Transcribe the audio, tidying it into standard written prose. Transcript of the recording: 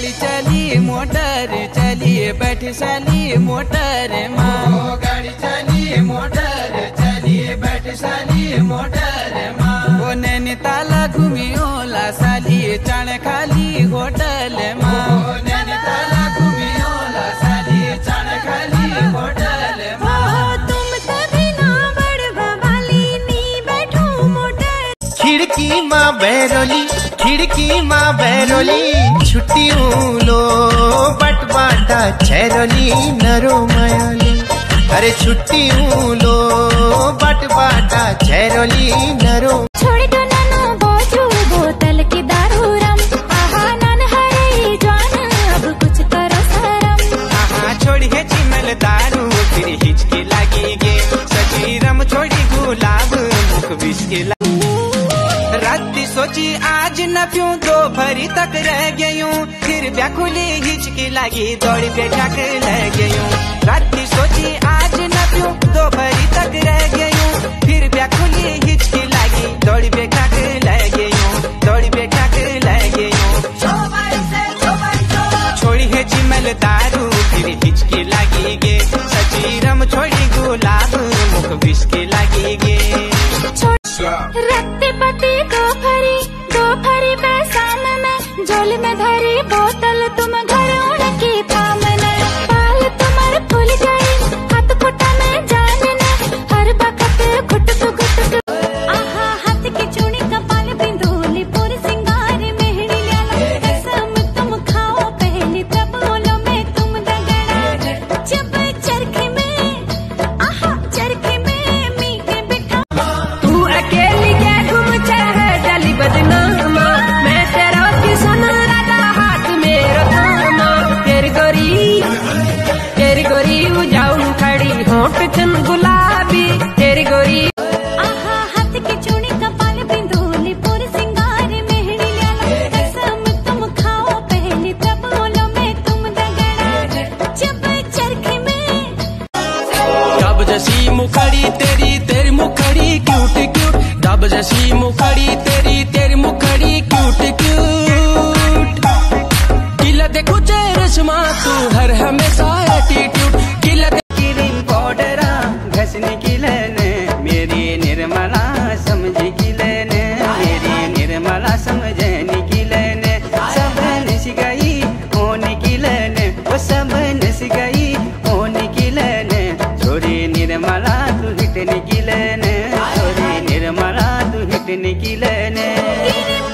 गाड़ी चली मोटर चली बैठ साली मोटर माँ। गाड़ी चली मोटर चली बैठ साली मोटर माँ। वो नैनीताल घूमी ओला साली चण खाली होटल माँ। नैनीताल घूमी ओला साली चण खाली होटल माँ। तुम तभी ना बड़वा वाली नी बैठो मोटर। खिड़की माँ बैरोली खिड़की माँ बैरोली छुट्टी लो बटवाटा छैरोली नरो मायाली। अरे छुट्टी लो बटवाटा छैरोली नरो। छोड़ दो नाना बोझू बोतल की दारू रम। आहा नन हरे जवान अब कुछ करो शरम। आहा छोड़िए चिमल दारू फिर हिचकी लगी गे सची रम छोड़ी गुलाब मुख बिस्के राती सोची आज न पीऊं दोपहरी तक रह गयूं। फिर व्याकुली हिचकी लगी दौड़ी बैठक ले गयूं। राती सोची आज न पीऊं दोपहरी तक रह गयूं। फिर व्याकुली हिचकी लगी दौड़ी बैठक ले गयूं। दौड़ी बैठक ले गयूं। छोड़ी है चिमल दारू फिर हिचकी लगी गे सची रम छोड़ी गुलाब मुख बिस्के लगी गे। रत्ते पति दोपहरी पैसाम में झोल में धरी बोतल तुम घर उड़की थामने। बाल तुम्हारे फूल गई हाथ खुटा में जानने हर बखत घुट आहा हाथ की चूड़ी कपाल बिंदुली पूरी सिंगार मेहंदी ल्याला। कसम तुम खाओ पहली तब बोलो में तुम दगड़ा। जब चरखे में आहा चरखे में मीठे बिठा। तू अकेली क्या घूम चाहे डली बदनामा। मैं तेरा की सुन रहा हाथ मेरा थामा। तेरी गोरी उजाऊ खड़ी होंठ चन गुलाबी तेरी गोरी। आहा हाथ की चूड़ी कपाल बिंदुली पूरी सिंगार मेहंदी ल्याला। कसम तुम खाओ पहली तब बोलो में तुम दगड़ा। जब चरखे में डब जैसी मुखड़ी तेरी मुखड़ी क्यूट क्यूट। डब जैसी मुखड़ी तेरी मुखड़ी क्यूट क्यूट। किला देखो चेहरा तू हर हमेशा एटीट्यूड। किला क्रीम पाउडर घसने की लेने मेरी निर्मला समझ की लेने। मेरी निर्मला समझने की लेने। सब नस गई होने की लेने। वो सब नस गई होने की लेने। छोरी निर्मला तू हिटने की लेने। छोरी निर्मला तू हिटने की लेने।